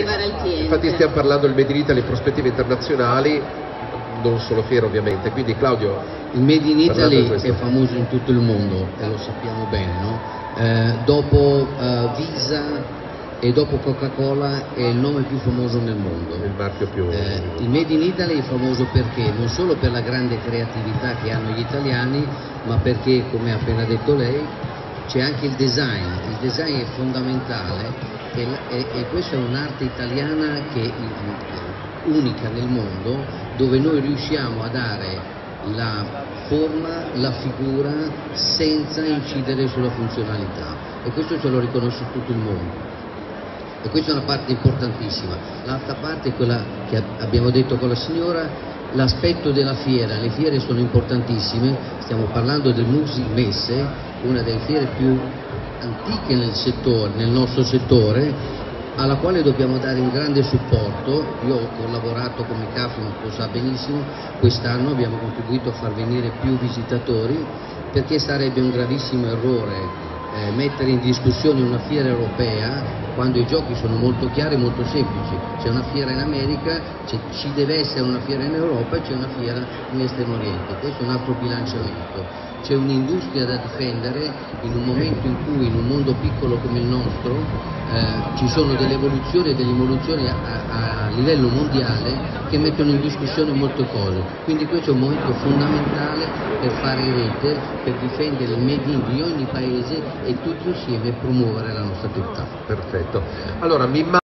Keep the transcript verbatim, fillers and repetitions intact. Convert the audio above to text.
arrivare al cliente. Infatti stiamo parlando del Made in Italy, prospettive internazionali, non solo fiera ovviamente, quindi Claudio... Il Made in Italy è famoso in tutto il mondo e lo sappiamo bene, no? Eh, dopo eh, Visa e dopo Coca-Cola è il nome più famoso nel mondo. Il marchio più... Eh, il Made in Italy è famoso perché non solo per la grande creatività che hanno gli italiani, ma perché, come ha appena detto lei, c'è anche il design. Il design è fondamentale e, e, e questa è un'arte italiana che è unica nel mondo, dove noi riusciamo a dare la forma, la figura senza incidere sulla funzionalità, e questo ce lo riconosce tutto il mondo. E questa è una parte importantissima. L'altra parte è quella che abbiamo detto con la signora, l'aspetto della fiera. Le fiere sono importantissime, stiamo parlando del Music Messe, una delle fiere più antiche nel settore, nel nostro settore, alla quale dobbiamo dare un grande supporto. Io ho collaborato come C A F, lo sa benissimo, quest'anno abbiamo contribuito a far venire più visitatori, perché sarebbe un gravissimo errore Eh, mettere in discussione una fiera europea quando i giochi sono molto chiari e molto semplici. C'è una fiera in America, ci deve essere una fiera in Europa e c'è una fiera in Estremo Oriente. Questo è un altro bilanciamento. C'è un'industria da difendere in un momento in cui in un mondo piccolo come il nostro eh, ci sono delle evoluzioni e delle involuzioni a, a, a livello mondiale che mettono in discussione molte cose. Quindi questo è un momento fondamentale per fare rete, per difendere il made in di ogni paese e tutti insieme promuovere la nostra città. Perfetto. Allora, mi